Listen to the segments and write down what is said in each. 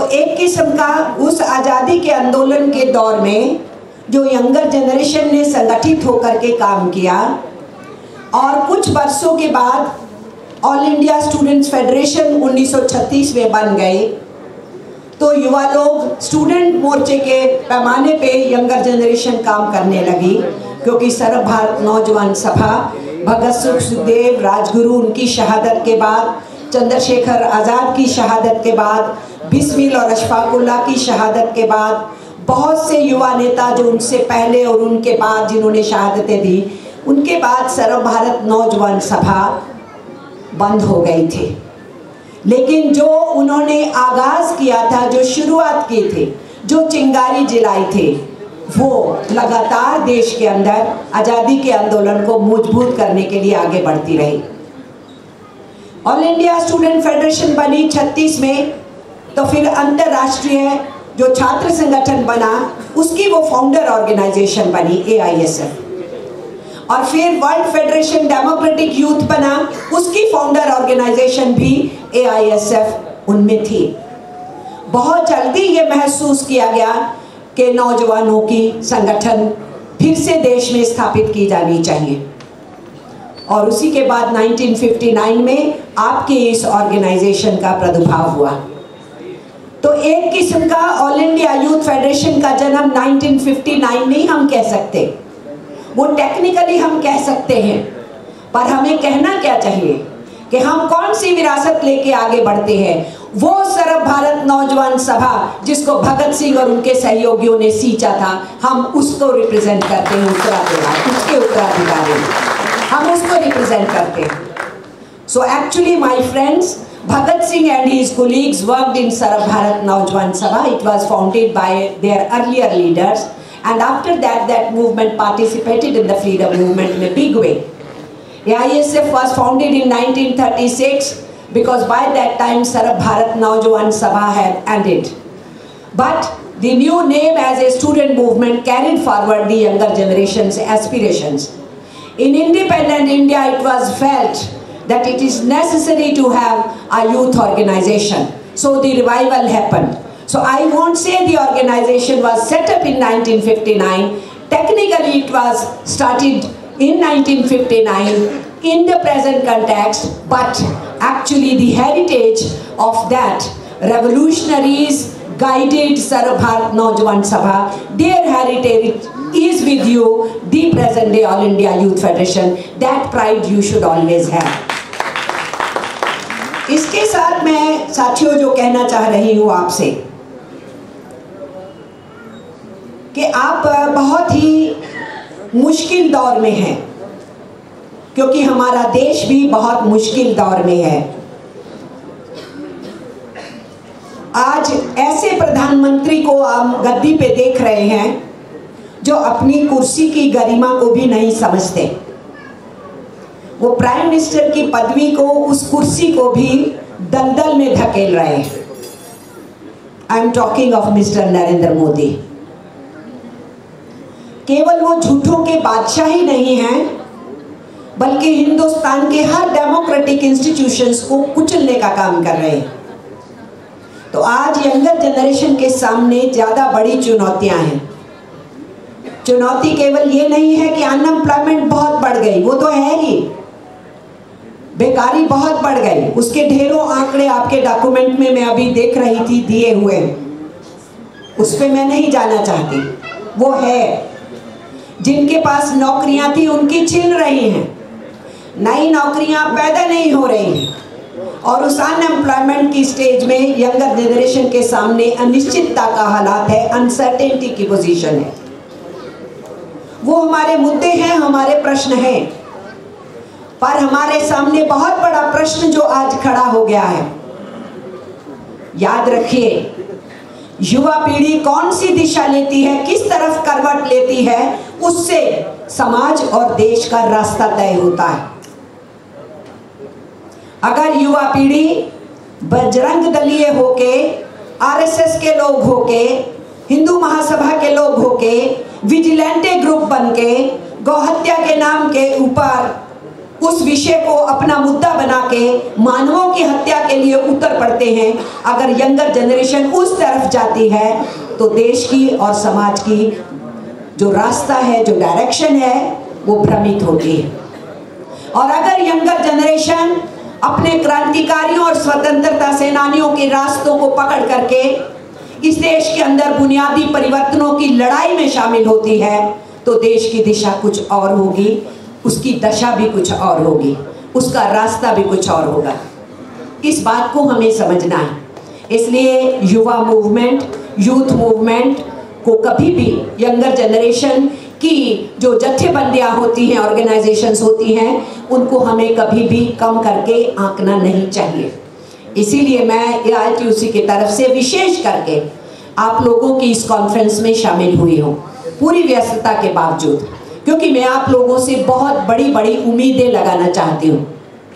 एक किस्म का उस आज़ादी के आंदोलन के दौर में जो यंगर जनरेशन ने संगठित होकर के काम किया और कुछ वर्षों के बाद ऑल इंडिया स्टूडेंट्स फेडरेशन 1936 में बन गए, तो युवा लोग स्टूडेंट मोर्चे के पैमाने पे यंगर जनरेशन काम करने लगी, क्योंकि सर्व भारत नौजवान सभा, भगत सिंह, सुखदेव, राजगुरु उनकी शहादत के बाद, चंद्रशेखर आज़ाद की शहादत के बाद, बिस्मिल और अशफाकुल्लाह की शहादत के बाद, बहुत से युवा नेता जो उनसे पहले और उनके बाद जिन्होंने शहादतें दी, उनके बाद सर्व भारत नौजवान सभा बंद हो गई थी। लेकिन जो उन्होंने आगाज़ किया था, जो शुरुआत की थी, जो चिंगारी जलाई थी, वो लगातार देश के अंदर आज़ादी के आंदोलन को मजबूत करने के लिए आगे बढ़ती रही। ऑल इंडिया स्टूडेंट फेडरेशन बनी 36 में, तो फिर अंतर्राष्ट्रीय जो छात्र संगठन बना उसकी वो फाउंडर ऑर्गेनाइजेशन बनी AISF, और फिर वर्ल्ड फेडरेशन डेमोक्रेटिक यूथ बना, उसकी फाउंडर ऑर्गेनाइजेशन भी AISF उनमें थी। बहुत जल्दी ये महसूस किया गया कि नौजवानों की संगठन फिर से देश में स्थापित की जानी चाहिए, और उसी के बाद 1959 में आपके इस ऑर्गेनाइजेशन का प्रादुर्भाव हुआ। तो एक किस्म का ऑल इंडिया यूथ फेडरेशन का जन्म 1959 नहीं हम कह सकते, वो टेक्निकली हम कह सकते हैं, पर हमें कहना क्या चाहिए कि हम कौन सी विरासत लेके आगे बढ़ते हैं। वो सर्व भारत नौजवान सभा जिसको भगत सिंह और उनके सहयोगियों ने सींचा था, हम उसको रिप्रेजेंट करते हैं, उसके उत्तराधिकारी हम उसको रिप्रेजेंट करते हैं। So actually my friends, Bhagat Singh and his colleagues worked in Sarv Bharat Naujawan Sabha. It was founded by their earlier leaders, and after that, that movement participated in the freedom movement in a big way. AISF was founded in 1936 because by that time Sarv Bharat Naujawan Sabha had ended. But the new name as a student movement carried forward the younger generation's aspirations. In independent India, it was felt that it is necessary to have a youth organization. So the revival happened. So I won't say the organization was set up in 1959. Technically it was started in 1959 in the present context, but actually the heritage of that revolutionaries guided Sarv Bharat Naujawan Sabha, their heritage is with you, the present day All India Youth Federation. That pride you should always have. इसके साथ मैं साथियों जो कहना चाह रही हूँ आपसे कि आप बहुत ही मुश्किल दौर में हैं, क्योंकि हमारा देश भी बहुत मुश्किल दौर में है। आज ऐसे प्रधानमंत्री को हम गद्दी पे देख रहे हैं जो अपनी कुर्सी की गरिमा को भी नहीं समझते। वो प्राइम मिनिस्टर की पदवी को, उस कुर्सी को भी दलदल में धकेल रहे हैं। I am talking of mister Narendra Modi. केवल वो झूठों के बादशाह ही नहीं हैं, बल्कि हिंदुस्तान के हर डेमोक्रेटिक इंस्टीट्यूशंस को कुचलने का काम कर रहे हैं। तो आज यंगर जनरेशन के सामने ज़्यादा बड़ी चुनौतियां हैं। चुनौती केवल ये नहीं है कि अनएम्प्लॉयमेंट बहुत बढ़ गई, वो तो है ही, बेकारी बहुत बढ़ गई, उसके ढेरों आंकड़े आपके डॉक्यूमेंट में मैं अभी देख रही थी दिए हुए, उस पर मैं नहीं जाना चाहती। वो है, जिनके पास नौकरियां थी उनकी छिन रही हैं, नई नौकरियां पैदा नहीं हो रही हैं, और उस अनएम्प्लॉयमेंट की स्टेज में यंगर जनरेशन के सामने अनिश्चितता का हालात है, अनसर्टेनिटी की पोजीशन है। वो हमारे मुद्दे हैं, हमारे प्रश्न हैं, पर हमारे सामने बहुत बड़ा प्रश्न जो आज खड़ा हो गया है, याद रखिए, युवा पीढ़ी कौन सी दिशा लेती है, किस तरफ करवट लेती है, उससे समाज और देश का रास्ता तय होता है। अगर युवा पीढ़ी बजरंग दलीय होके, RSS के लोग होके, हिंदू महासभा के लोग होके, विजिलेंटे ग्रुप बनके, गौहत्या के नाम के ऊपर उस विषय को अपना मुद्दा बना के मानवों की हत्या के लिए उतर पड़ते हैं। अगर यंगर जनरेशन उस तरफ जाती है तो देश की और समाज की जो रास्ता है, जो डायरेक्शन है, वो भ्रमित होती है। और अगर यंगर जनरेशन अपने क्रांतिकारियों और स्वतंत्रता सेनानियों के रास्तों को पकड़ करके इस देश के अंदर बुनियादी परिवर्तनों की लड़ाई में शामिल होती है तो देश की दिशा कुछ और होगी, उसकी दशा भी कुछ और होगी, उसका रास्ता भी कुछ और होगा। इस बात को हमें समझना है। इसलिए युवा मूवमेंट, यूथ मूवमेंट को कभी भी यंगर जनरेशन की जो जत्थेबंदियां होती हैं, ऑर्गेनाइजेशंस होती हैं, उनको हमें कभी भी कम करके आंकना नहीं चाहिए। इसीलिए मैं AITUC की तरफ से विशेष करके आप लोगों की इस कॉन्फ्रेंस में शामिल हुई हूँ, पूरी व्यस्तता के बावजूद, क्योंकि मैं आप लोगों से बहुत बड़ी बड़ी उम्मीदें लगाना चाहती हूँ।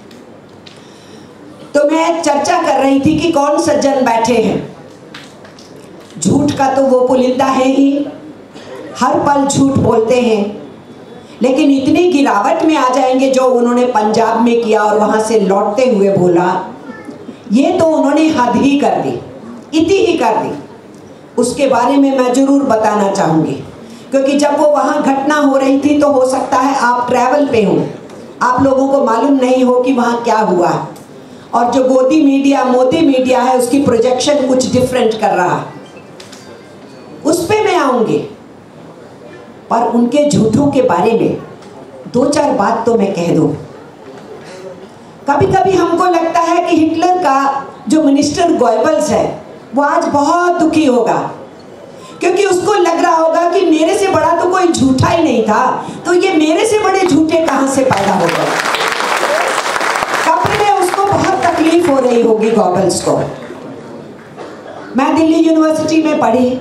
तो मैं चर्चा कर रही थी कि कौन सज्जन बैठे हैं। झूठ का तो वो पुलिंदा है ही, हर पल झूठ बोलते हैं, लेकिन इतनी गिरावट में आ जाएंगे जो उन्होंने पंजाब में किया और वहां से लौटते हुए बोला, ये तो उन्होंने हद ही कर दी, इति ही कर दी। उसके बारे में मैं जरूर बताना चाहूँगी, क्योंकि जब वो वहाँ घटना हो रही थी तो हो सकता है आप ट्रैवल पे हो, आप लोगों को मालूम नहीं हो कि वहाँ क्या हुआ, और जो मोदी मीडिया है उसकी प्रोजेक्शन कुछ डिफरेंट कर रहा, उस पे मैं आऊँगी। पर उनके झूठों के बारे में दो चार बात तो मैं कह दूँ। कभी कभी हमको लगता है कि हिटलर का जो मिनिस्टर गोएबल्स है वो आज बहुत दुखी होगा, क्योंकि उसको लग रहा होगा कि मेरे से बड़ा तो कोई झूठा ही नहीं था, तो ये मेरे से बड़े झूठे कहाँ से पैदा हो गए। कब्र में उसको बहुत तकलीफ हो रही होगी गोएबल्स को। मैं दिल्ली यूनिवर्सिटी में पढ़ी,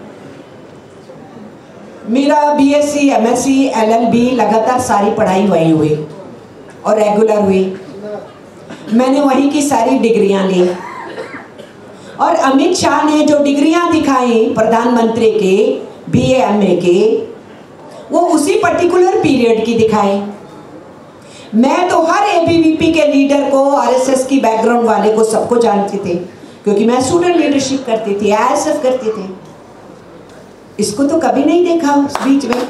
मेरा BSc, MSc, LLB लगातार सारी पढ़ाई वहीं हुई और रेगुलर हुई। मैंने वहीं की सारी डिग्रियां ली, और अमित शाह ने जो डिग्रियां दिखाई प्रधानमंत्री के BA MA के, वो उसी पर्टिकुलर पीरियड की दिखाई। मैं तो हर ABVP के लीडर को, RSS की बैकग्राउंड वाले को, सबको जानती थी, क्योंकि मैं स्टूडेंट लीडरशिप करती थी, ISF करती थी। इसको तो कभी नहीं देखा उस बीच में,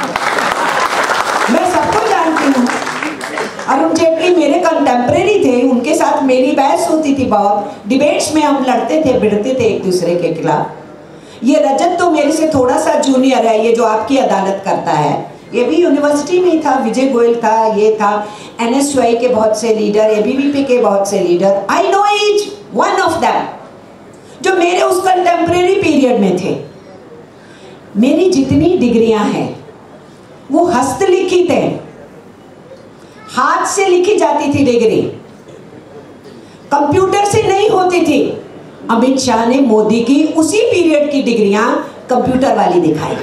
मैं सबको जानती हूँ। अरुण जेटली मेरे कंटेम्परेरी थे, उनके साथ मेरी बहस होती थी बहुत, डिबेट्स में हम लड़ते थे, भिड़ते थे एक दूसरे के खिलाफ। ये रजत तो मेरे से थोड़ा सा जूनियर है, ये जो आपकी अदालत करता है, ये भी यूनिवर्सिटी में ही था, विजय गोयल था, ये था, NSY के बहुत से लीडर, ABVP के बहुत से leader, I know each one of them, जो मेरे उस कंटेम्परेरी पीरियड में थे। मेरी जितनी डिग्रियां हैं वो हस्तलिखित है, हाथ से लिखी जाती थी डिग्री, कंप्यूटर से नहीं होती थी। अमित शाह ने मोदी की उसी पीरियड की डिग्रियां कंप्यूटर वाली दिखाई।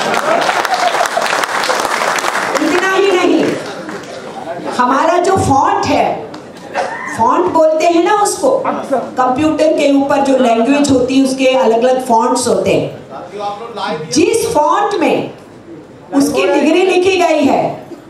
इतना ही नहीं, हमारा जो फॉन्ट है, फॉन्ट बोलते हैं ना उसको, कंप्यूटर के ऊपर जो लैंग्वेज होती है उसके अलग अलग फॉन्ट्स होते हैं, जिस फॉन्ट में उसकी डिग्री लिखी गई है,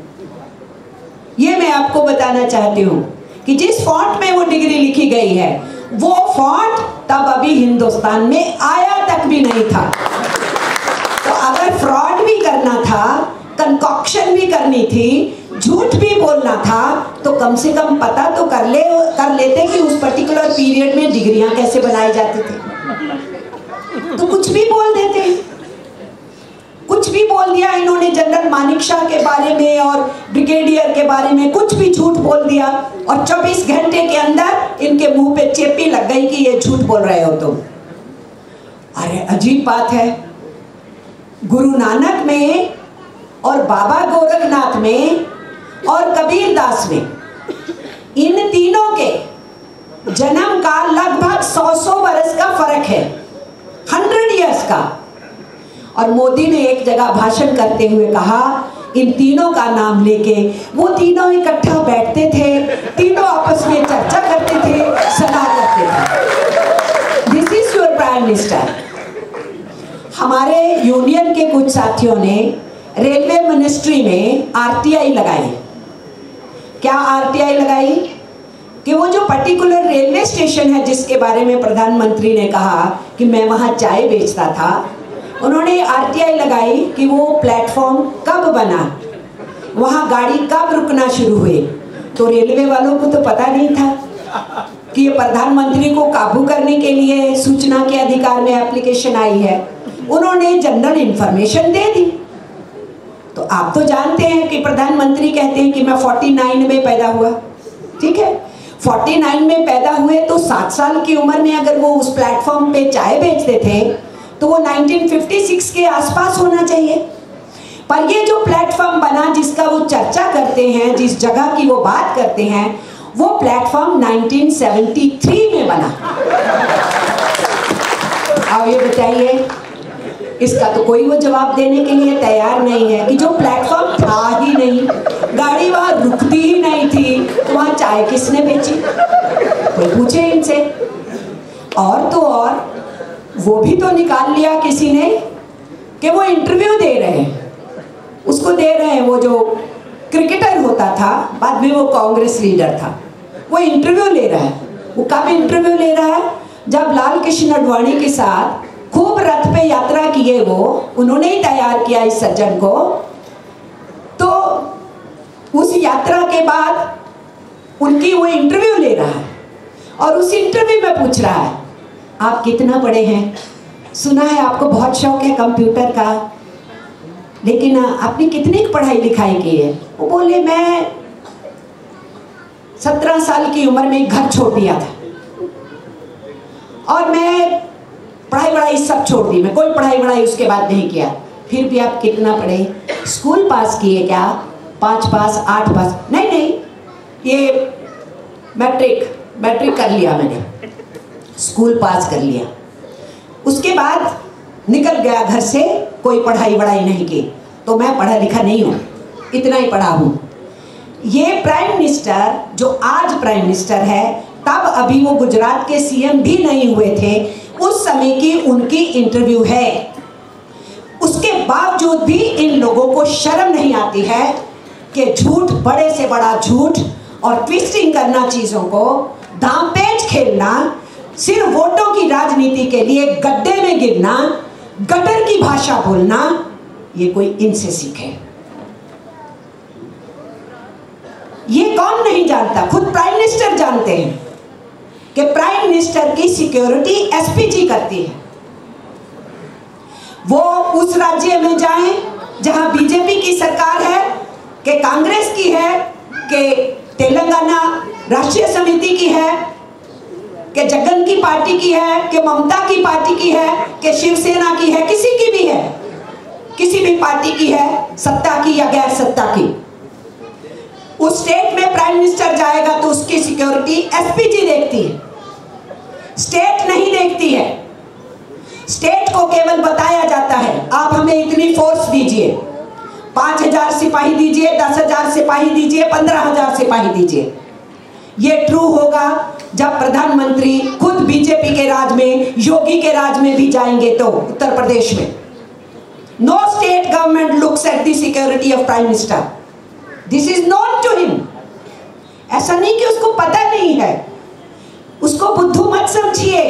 ये मैं आपको बताना चाहती हूँ कि जिस फॉन्ट में वो डिग्री लिखी गई है, वो फॉन्ट तब अभी हिंदुस्तान में आया तक भी नहीं था। तो अगर फ्रॉड भी करना था, कंकॉक्शन भी करनी थी, झूठ भी बोलना था, तो कम से कम पता तो कर लेते कि उस पर्टिकुलर पीरियड में डिग्रियां कैसे बनाई जाती थी। तो कुछ भी बोल देते, कुछ भी बोल दिया इन्होंने। जनरल मानिक शाह के बारे में और ब्रिगेडियर के बारे में कुछ भी झूठ बोल दिया, और 24 घंटे के अंदर इनके मुंह पे चेपी लग गई कि ये झूठ बोल रहे हो तुम। अरे अजीब बात है, गुरु नानक में और बाबा गोरखनाथ में और कबीर दास में, इन तीनों के जन्म का लगभग 100 बरस का फर्क है, 100 इयर्स का। और मोदी ने एक जगह भाषण करते हुए कहा, इन तीनों का नाम लेके वो तीनों इकट्ठा बैठते थे, तीनों आपस में चर्चा करते थे, सलाह करते थे। This is your prime minister. हमारे यूनियन के कुछ साथियों ने रेलवे मिनिस्ट्री में RTI लगाई, क्या आरटीआई लगाई कि वो जो पर्टिकुलर रेलवे स्टेशन है जिसके बारे में प्रधानमंत्री ने कहा कि मैं वहाँ चाय बेचता था, उन्होंने आरटीआई लगाई कि वो प्लेटफॉर्म कब बना, वहाँ गाड़ी कब रुकना शुरू हुए। तो रेलवे वालों को तो पता नहीं था कि ये प्रधानमंत्री को काबू करने के लिए सूचना के अधिकार में एप्लीकेशन आई है, उन्होंने जनरल इंफॉर्मेशन दे दी। तो आप तो जानते हैं कि प्रधानमंत्री कहते हैं कि मैं 49 में पैदा हुआ, ठीक है, 49 में पैदा हुए तो 7 साल की उम्र में अगर वो उस प्लेटफॉर्म पे चाय बेचते थे तो वो 1956 के आसपास होना चाहिए। पर ये जो प्लेटफॉर्म बना जिसका वो चर्चा करते हैं, जिस जगह की वो बात करते हैं, वो प्लेटफॉर्म 1973 में बना। अब ये बताइए, इसका तो कोई वो जवाब देने के लिए तैयार नहीं है कि जो प्लेटफॉर्म था ही नहीं, गाड़ी वहाँ रुकती ही नहीं थी, तो वहाँ चाय किसने बेची? कोई पूछे इनसे। और तो और वो भी तो निकाल लिया किसी ने कि वो इंटरव्यू दे रहे हैं, उसको दे रहे हैं, वो जो क्रिकेटर होता था, बाद में वो कांग्रेस लीडर था, वो इंटरव्यू ले रहा है। वो कब इंटरव्यू ले रहा है? जब लाल कृष्ण आडवाणी के साथ खूब रथ पे यात्रा किए, वो उन्होंने ही तैयार किया इस सज्जन को, तो उस यात्रा के बाद उनकी वो इंटरव्यू ले रहा है और उस इंटरव्यू में पूछ रहा है आप कितना पढ़े हैं, सुना है आपको बहुत शौक है कंप्यूटर का, लेकिन आपने कितनी पढ़ाई लिखाई की है? वो बोले मैं 17 साल की उम्र में घर छोड़ दिया था और मैं पढ़ाई वढ़ाई सब छोड़ दी, मैं कोई पढ़ाई वढ़ाई उसके बाद नहीं किया। फिर भी आप कितना पढ़े? स्कूल पास किए क्या? 5 पास 8 पास? नहीं नहीं, ये मैट्रिक कर लिया मैंने, स्कूल पास कर लिया, उसके बाद निकल गया घर से, कोई पढ़ाई वढ़ाई नहीं की, तो मैं पढ़ा लिखा नहीं हूँ, इतना ही पढ़ा हूँ। ये प्राइम मिनिस्टर जो आज प्राइम मिनिस्टर है, तब अभी वो गुजरात के सीएम भी नहीं हुए थे, उस समय की उनकी इंटरव्यू है। उसके बावजूद भी इन लोगों को शर्म नहीं आती है कि झूठ, बड़े से बड़ा झूठ और ट्विस्टिंग करना, चीजों को दांवपेच खेलना, सिर्फ वोटों की राजनीति के लिए गड्ढे में गिरना, गटर की भाषा बोलना, ये कोई इनसे सीखे। ये कौन नहीं जानता? खुद प्राइम मिनिस्टर जानते हैं कि प्राइम मिनिस्टर की सिक्योरिटी एसपीजी करती है। वो उस राज्य में जाएं जहां बीजेपी की सरकार है, कि कांग्रेस की है, कि तेलंगाना राष्ट्रीय समिति की है, कि जगन की पार्टी की है, कि ममता की पार्टी की है, कि शिवसेना की है, किसी की भी है, किसी भी पार्टी की है, सत्ता की या गैर सत्ता की। उस स्टेट में प्राइम मिनिस्टर जाएगा तो उसकी सिक्योरिटी एसपीजी देखती है, स्टेट नहीं देखती है। स्टेट को केवल बताया जाता है आप हमें इतनी फोर्स दीजिए, 5000 सिपाही दीजिए, 10,000 सिपाही दीजिए, 15,000 सिपाही दीजिए। ये ट्रू होगा जब प्रधानमंत्री खुद बीजेपी के राज में, योगी के राज में भी जाएंगे तो उत्तर प्रदेश में। No state government looks at the security of prime minister, this is known to him. ऐसा नहीं कि उसको पता नहीं है, उसको बुद्धू मत समझिए,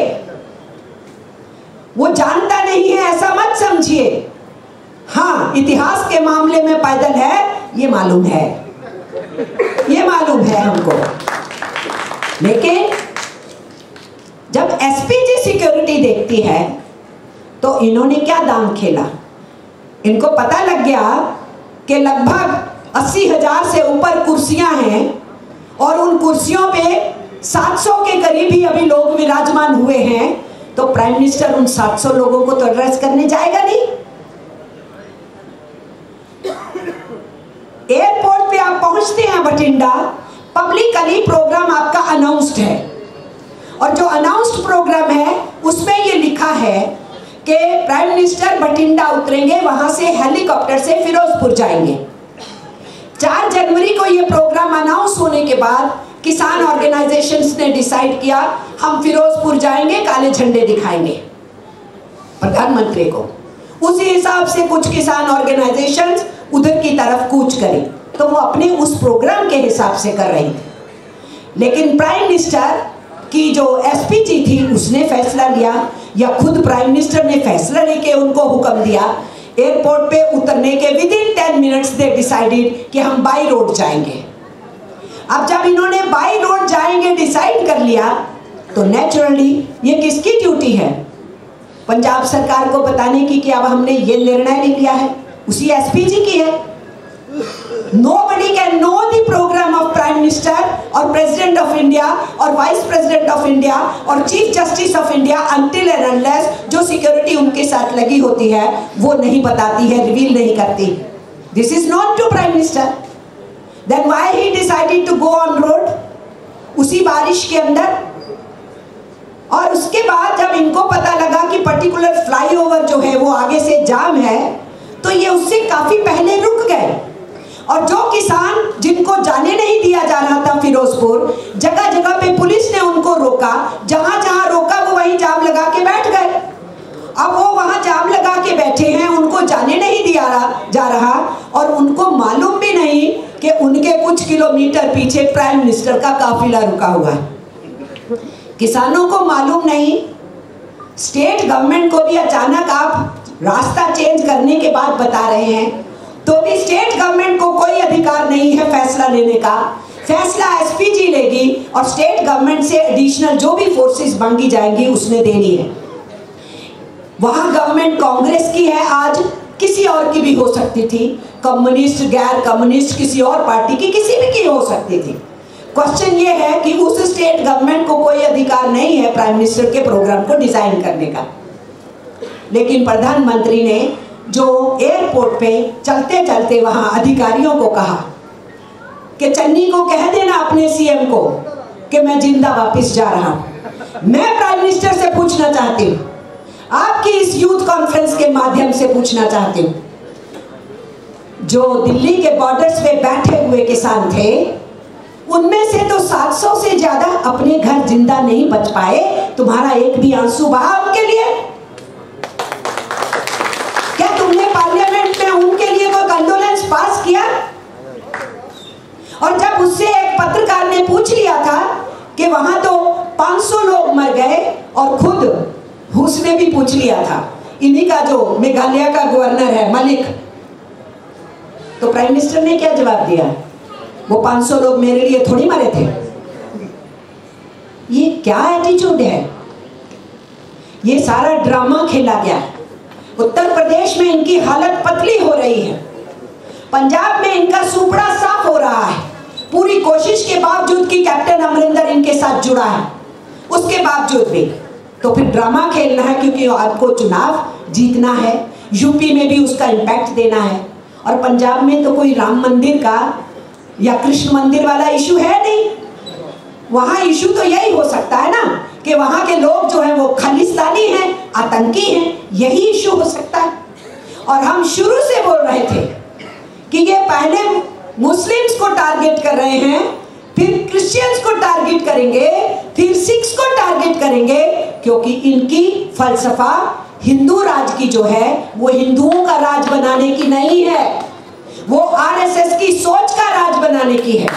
वो जानता नहीं है ऐसा मत समझिए। हाँ, इतिहास के मामले में पैदल है, ये मालूम है, ये मालूम है हमको। लेकिन जब एसपीजी सिक्योरिटी देखती है तो इन्होंने क्या दांव खेला? इनको पता लग गया कि लगभग 80,000 से ऊपर कुर्सियां हैं और उन कुर्सियों पे 700 के करीब ही अभी लोग विराजमान हुए हैं, तो प्राइम मिनिस्टर उन 700 लोगों को तो एड्रेस करने जाएगा नहीं। एयरपोर्ट पे आप पहुंचते हैं बठिंडा, पब्लिकली प्रोग्राम आपका अनाउंस्ड है, और जो अनाउंस्ड प्रोग्राम है उसमें ये लिखा है कि प्राइम मिनिस्टर बठिंडा उतरेंगे, वहां से हेलीकॉप्टर से फिरोजपुर जाएंगे। 4 जनवरी को ये प्रोग्राम अनाउंस होने के बाद किसान ऑर्गेनाइजेशंस ने डिसाइड किया हम फिरोजपुर जाएंगे, काले झंडे दिखाएंगे प्रधानमंत्री को। उसी हिसाब से कुछ किसान ऑर्गेनाइजेशंस उधर की तरफ कूच करी। तो वो अपने उस प्रोग्राम के हिसाब से कर रही थी। लेकिन प्राइम मिनिस्टर की जो एसपीजी थी उसने फैसला लिया, या खुद प्राइम मिनिस्टर ने फैसला लेके उनको हुक्म दिया, एयरपोर्ट पे उतरने के विदिन 10 मिनट्स दे डिसाइडेड कि हम बाई रोड जाएंगे। अब जब इन्होंने बाई रोड जाएंगे डिसाइड कर लिया, तो नेचुरली ये किसकी ड्यूटी है? पंजाब सरकार को बताने की कि अब हमने ये निर्णय ले लिया है, उसी एसपीजी की है। Nobody can know the program of Prime Minister or President of India or Vice President of India or Chief Justice of India until and unless जो सिक्योरिटी उनके साथ लगी होती है वो नहीं बताती है, रिवील नहीं करती। This is not to Prime Minister. Then why he decided to go on road उसी बारिश के अंदर? और उसके बाद जब इनको पता लगा कि पर्टिकुलर फ्लाईओवर जो है वो आगे से जाम है, तो ये उससे काफी पहले रुक गए। और जो किसान जिनको जाने नहीं दिया जा रहा था फिरोजपुर, जगह जगह पे पुलिस ने उनको रोका, जहां जहां रोका वो वहीं जाम लगा के बैठ गए। अब वो वहां जाम लगा के बैठे हैं, उनको जाने नहीं दिया जा रहा, और उनको मालूम भी नहीं कि उनके कुछ किलोमीटर पीछे प्राइम मिनिस्टर का काफिला रुका हुआ है। किसानों को मालूम नहीं, स्टेट गवर्नमेंट को भी अचानक आप रास्ता चेंज करने के बाद बता रहे हैं, तो भी स्टेट गवर्नमेंट को कोई अधिकार नहीं है फैसला लेने का। फैसला एसपीजी लेगी और स्टेट गवर्नमेंट से एडिशनल जो भी फोर्सेस मांगी जाएंगी उसने देनी है। वहां गवर्नमेंट कांग्रेस की है, आज किसी और की भी हो सकती थी, कम्युनिस्ट, गैर कम्युनिस्ट, किसी और पार्टी की, किसी भी की हो सकती थी। क्वेश्चन ये है कि उस स्टेट गवर्नमेंट को कोई अधिकार नहीं है प्राइम मिनिस्टर के प्रोग्राम को डिजाइन करने का। लेकिन प्रधानमंत्री ने जो एयरपोर्ट पे चलते चलते वहां अधिकारियों को कहा कि चन्नी को कह देना अपने सीएम को कि मैं जिंदा वापस जा रहा हूं। मैं प्राइम मिनिस्टर से पूछना चाहती हूं, आपकी इस यूथ कॉन्फ्रेंस के माध्यम से पूछना चाहती हूं, जो दिल्ली के बॉर्डर्स पे बैठे हुए किसान थे, उनमें से तो 700 से ज्यादा अपने घर जिंदा नहीं बच पाए। तुम्हारा एक भी आंसू बहा उनके लिए? क्या तुमने पार्लियामेंट में उनके लिए कोई कंडोलेंस पास किया? और जब उससे एक पत्रकार ने पूछ लिया था कि वहां तो 500 लोग मर गए, और खुद उसने भी पूछ लिया था, इन्हीं का जो मेघालय का गवर्नर है मलिक, तो प्राइम मिनिस्टर ने क्या जवाब दिया? वो 500 लोग मेरे लिए थोड़ी मरे थे। ये क्या एटीट्यूड है? ये सारा ड्रामा खेला गया। उत्तर प्रदेश में इनकी हालत पतली हो रही है, पंजाब में इनका सुपड़ा साफ हो रहा है, पूरी कोशिश के बावजूद कि कैप्टन अमरिंदर इनके साथ जुड़ा है, उसके बावजूद भी। तो फिर ड्रामा खेलना है, क्योंकि आपको चुनाव जीतना है, यूपी में भी उसका इम्पैक्ट देना है, और पंजाब में तो कोई राम मंदिर का या कृष्ण मंदिर वाला इशू है नहीं। वहां इशू तो यही हो सकता है ना कि वहां के लोग जो है वो खालिस्तानी हैं, आतंकी हैं, यही इशू हो सकता है। और हम शुरू से बोल रहे थे कि ये पहले मुस्लिम्स को टारगेट कर रहे हैं, फिर क्रिश्चियंस को टारगेट करेंगे, फिर सिख्स को टारगेट करेंगे, क्योंकि इनकी फलसफा हिंदू राज की जो है वो हिंदुओं का राज बनाने की नहीं है, वो आरएसएस की सोच का राज बनाने की है।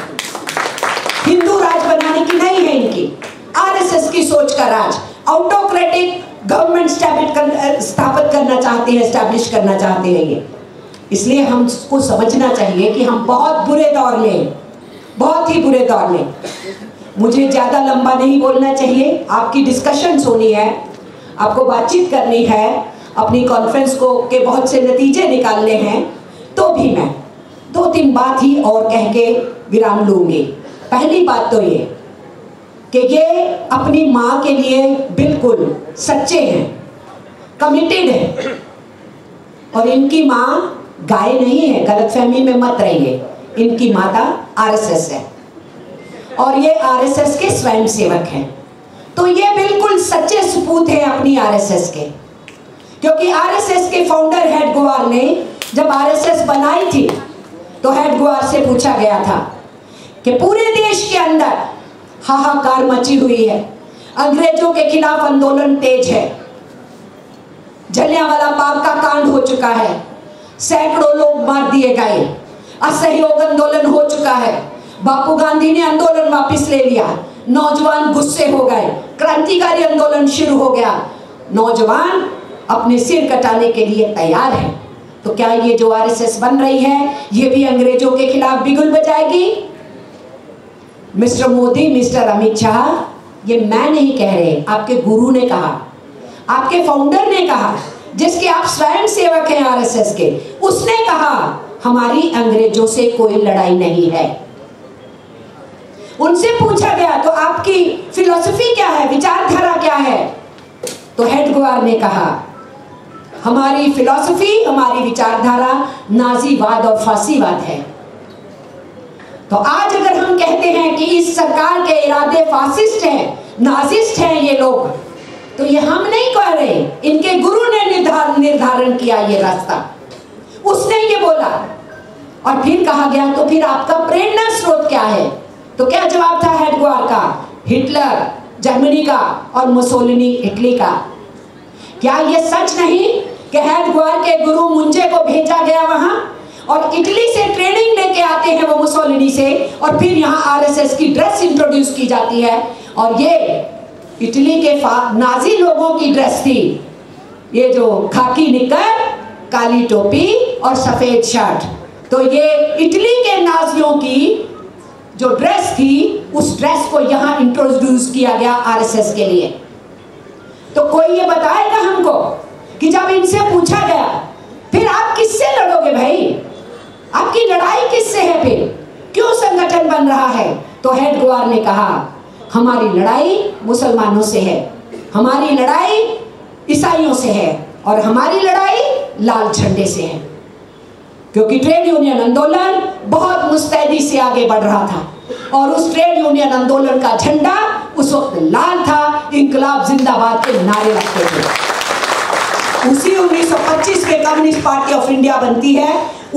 हिंदू राज बनाने की नहीं है इनकी, आरएसएस की सोच का राज। ऑटोक्रेटिक गवर्नमेंट स्थापित करना चाहते हैं, एस्टैब्लिश करना चाहते हैं ये। इसलिए हमको समझना चाहिए कि हम बहुत बुरे दौर में, बहुत ही बुरे दौर में। मुझे ज़्यादा लंबा नहीं बोलना चाहिए, आपकी डिस्कशंस होनी है, आपको बातचीत करनी है, अपनी कॉन्फ्रेंस को के बहुत से नतीजे निकालने हैं, तो भी मैं 2-3 बात ही और कह के विराम लूँगी। पहली बात तो ये कि ये अपनी माँ के लिए बिल्कुल सच्चे हैं, कमिटेड हैं, और इनकी माँ गाय नहीं है, गलतफहमी में मत रहिए, इनकी माता आरएसएस है और ये आरएसएस के स्वयंसेवक हैं। तो ये बिल्कुल सच्चे सपूत हैं अपनी आरएसएस के, क्योंकि आरएसएस के फाउंडर हेड ग्वार ने जब आरएसएस बनाई थी तो हेड ग्वार से पूछा गया था कि पूरे देश के अंदर हाहाकार मची हुई है, अंग्रेजों के खिलाफ आंदोलन तेज है, जलियांवाला बाग का कांड हो चुका है, सैकड़ों लोग मार दिए गए, असहयोग आंदोलन हो चुका है। बापू गांधी ने आंदोलन वापस ले लिया, नौजवान गुस्से हो गए, क्रांतिकारी आंदोलन शुरू हो गया, नौजवान अपने सिर कटाने के लिए तैयार है। तो क्या ये जो आरएसएस बन रही है ये भी अंग्रेजों के खिलाफ बिगुल बजाएगी? मिस्टर मोदी, मिस्टर अमित शाह, ये मैं नहीं कह रहे, आपके गुरु ने कहा, आपके फाउंडर ने कहा, जिसके आप स्वयं सेवक हैं आरएसएस के, उसने कहा हमारी अंग्रेजों से कोई लड़ाई नहीं है। उनसे पूछा गया तो आपकी फिलॉसफी क्या है, विचारधारा क्या है? तो हेडगेवार ने कहा हमारी फिलॉसफी, हमारी विचारधारा नाजीवाद और फासीवाद है। तो आज अगर हम कहते हैं कि इस सरकार के इरादे फासिस्ट हैं, नाजिस्ट हैं ये लोग, तो ये हम नहीं कह रहे, इनके गुरु ने निर्धारण किया ये रास्ता, उसने ये बोला। और फिर कहा गया तो फिर आपका प्रेरणा स्रोत क्या है? तो क्या जवाब था हेडगेवार का? हिटलर जर्मनी का और मुसोलिनी इटली का। क्या ये सच नहीं कि हेडगेवार के गुरु मुंजे को भेजा गया वहां और इटली से ट्रेनिंग लेके आते हैं वो मुसोलिनी से, और फिर यहाँ आरएसएस की ड्रेस इंट्रोड्यूस की जाती है, और ये इटली के नाजी लोगों की ड्रेस थी, ये जो खाकी निक्कर, काली टोपी और सफेद शर्ट। तो ये इटली के नाजियों की जो ड्रेस थी, उस ड्रेस को यहाँ इंट्रोड्यूस किया गया आरएसएस के लिए। तो कोई ये बताएगा हमको कि जब इनसे पूछा गया फिर आप किससे लड़ोगे भाई, आपकी लड़ाई किससे है, फिर क्यों संगठन बन रहा है? तो हेडगेवार ने कहा हमारी लड़ाई मुसलमानों से है, हमारी लड़ाई ईसाइयों से है, और हमारी लड़ाई लाल झंडे से है। क्योंकि ट्रेड यूनियन आंदोलन बहुत मुस्तैदी से आगे बढ़ रहा था, और उस ट्रेड यूनियन आंदोलन का झंडा उस वक्त लाल था, इंकलाब जिंदाबाद के नारे लगते थे। उसी 1925 में कम्युनिस्ट पार्टी ऑफ इंडिया बनती है,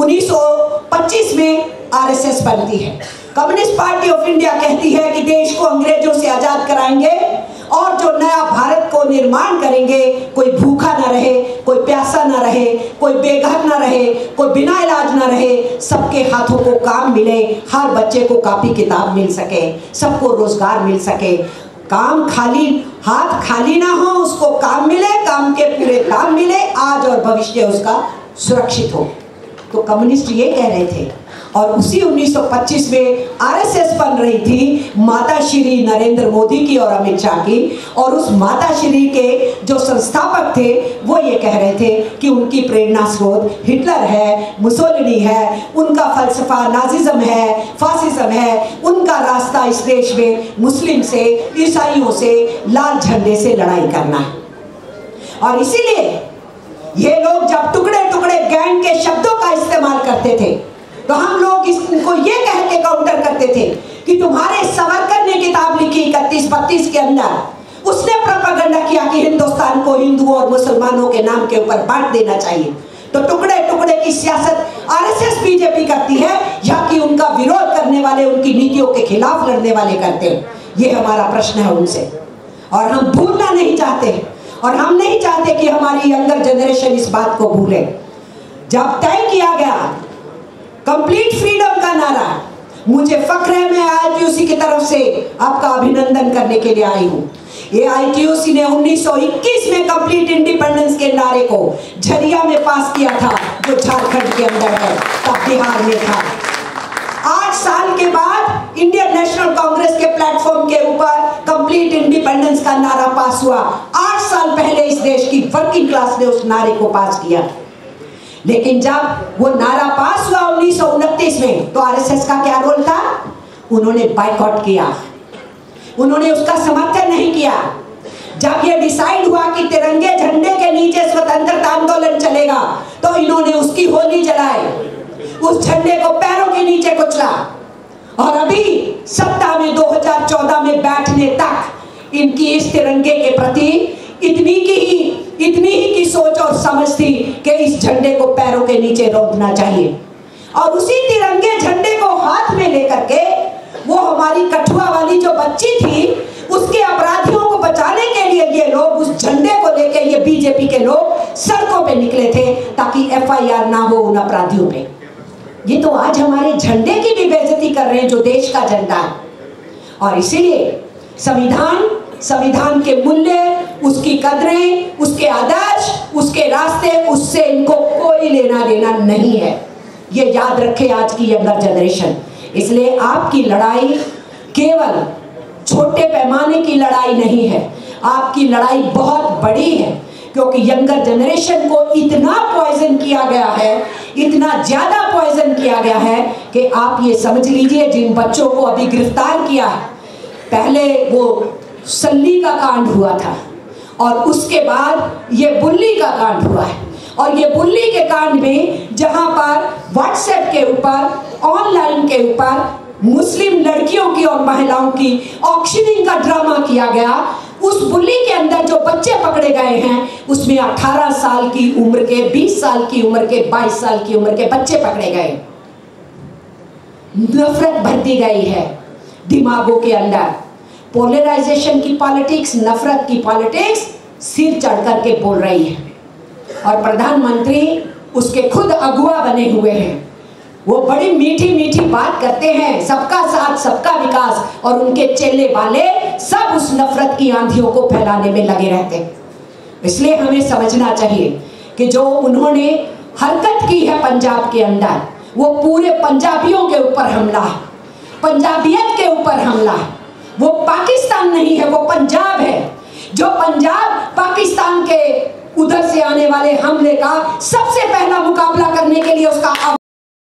1925 में आरएसएस बनती है। कम्युनिस्ट पार्टी ऑफ इंडिया कहती है कि देश को अंग्रेजों से आजाद कराएंगे और जो नया भारत को निर्माण करेंगे, कोई भूखा ना रहे, कोई प्यासा ना रहे, कोई बेघर ना रहे, कोई बिना इलाज ना रहे, सबके हाथों को काम मिले, हर बच्चे को कॉपी किताब मिल सके, सबको रोजगार मिल सके, काम खाली हाथ खाली ना हो, उसको काम मिले, काम के पूरे काम मिले, आज और भविष्य उसका सुरक्षित हो। तो कम्युनिस्ट ये कह रहे थे। और उसी 1925 में आरएसएस बन रही थी माता श्री नरेंद्र मोदी की और अमित शाह की, और उस माता श्री के जो संस्थापक थे वो ये कह रहे थे कि उनकी प्रेरणा स्रोत हिटलर है, मुसोलिनी है, उनका फलसफा नाजिज्म है, फासिज्म है, उनका रास्ता इस देश में मुस्लिम से, ईसाइयों से, लाल झंडे से लड़ाई करना है। और इसीलिए ये लोग जब टुकड़े टुकड़े गैंग के शब्दों का इस्तेमाल करते थे तो हम लोग इसको ये कह के काउंटर करते थे कि तुम्हारे सावरकर ने किताब लिखी 31-32 के अंदर, उसने प्रोपेगेंडा किया कि हिंदुस्तान को हिंदुओं और मुसलमानों के नाम के ऊपर बांट देना चाहिए। तो टुकड़े टुकड़े की सियासत आरएसएस बीजेपी करती है, या कि उनका विरोध करने वाले, उनकी नीतियों के खिलाफ लड़ने वाले करते हैं? ये हमारा प्रश्न है उनसे, और हम भूलना नहीं चाहते, और हम नहीं चाहते कि हमारी यंगर जनरेशन इस बात को भूले। जब तय किया गया कंप्लीट फ्रीडम का नारा, मुझे फख्र है मैं आईटीयूसी की तरफ से आपका अभिनंदन करने के लिए आई हूँ। ये आईटीयूसी ने 1921 में कंप्लीट इंडिपेंडेंस के नारे को झरिया में पास किया था, जो झारखंड के अंदर है, तब बिहार में था। 8 साल के बाद इंडियन नेशनल कांग्रेस के प्लेटफॉर्म के ऊपर कंप्लीट इंडिपेंडेंस का नारा पास हुआ। 8 साल पहले इस देश की वर्किंग क्लास ने उस नारे को पास किया। लेकिन जब वो नारा पास हुआ 1929 में, तो आरएसएस का क्या रोल था? उन्होंने बायकॉट किया, उन्होंने उसका समर्थन नहीं किया। जब ये डिसाइड हुआ कि तिरंगे झंडे के नीचे स्वतंत्रता आंदोलन चलेगा, तो इन्होंने उसकी होली जलाई, उस झंडे को पैरों के नीचे कुचला, और अभी सत्ता में 2014 में बैठने तक इनकी इस तिरंगे के प्रति इतनी ही की सोच और समझ थी कि इस झंडे को पैरों के नीचे रोकना चाहिए। और उसी तिरंगे झंडे को हाथ में लेकर के वो हमारी कठुआ वाली जो बच्ची थी, उसके अपराधियों को बचाने के लिए ये लोग उस झंडे को लेकर, ये बीजेपी के लोग सड़कों पे निकले थे ताकि एफआईआर ना हो उन अपराधियों पे। ये तो आज हमारे झंडे की भी बेइज्जती कर रहे हैं, जो देश का झंडा है। और इसीलिए संविधान के मूल्य, उसकी कदरें, उसके आदर्श, उसके रास्ते, उससे इनको कोई लेना देना नहीं है। ये याद रखे आज की यंगर जनरेशन। इसलिए आपकी लड़ाई केवल छोटे पैमाने की लड़ाई नहीं है, आपकी लड़ाई बहुत बड़ी है, क्योंकि यंगर जनरेशन को इतना पॉइजन किया गया है, इतना ज्यादा पॉइजन किया गया है कि आप ये समझ लीजिए, जिन बच्चों को अभी गिरफ्तार किया है, पहले वो सल्ली का कांड हुआ था और उसके बाद ये बुल्ली का कांड हुआ है। और ये बुल्ली के कांड में जहां पर व्हाट्सएप के ऊपर, ऑनलाइन के ऊपर मुस्लिम लड़कियों की और महिलाओं की ऑक्शनिंग का ड्रामा किया गया, उस बुल्ली के अंदर जो बच्चे पकड़े गए हैं उसमें 18 साल की उम्र के, 20 साल की उम्र के, 22 साल की उम्र के बच्चे पकड़े गए। नफरत भर दी गई है दिमागों के अंदर। पोलराइजेशन की पॉलिटिक्स, नफरत की पॉलिटिक्स सिर चढ़ करके बोल रही है और प्रधानमंत्री उसके खुद अगुआ बने हुए हैं। वो बड़ी मीठी मीठी बात करते हैं, सबका साथ सबका विकास, और उनके चेले वाले सब उस नफरत की आंधियों को फैलाने में लगे रहते हैं। इसलिए हमें समझना चाहिए कि जो उन्होंने हरकत की है पंजाब के अंदर, वो पूरे पंजाबियों के ऊपर हमला है, पंजाबियत के ऊपर हमला है। वो पाकिस्तान नहीं है, वो पंजाब है। जो पंजाब पाकिस्तान के उधर से आने वाले हमले का सबसे पहला मुकाबला करने के लिए उसका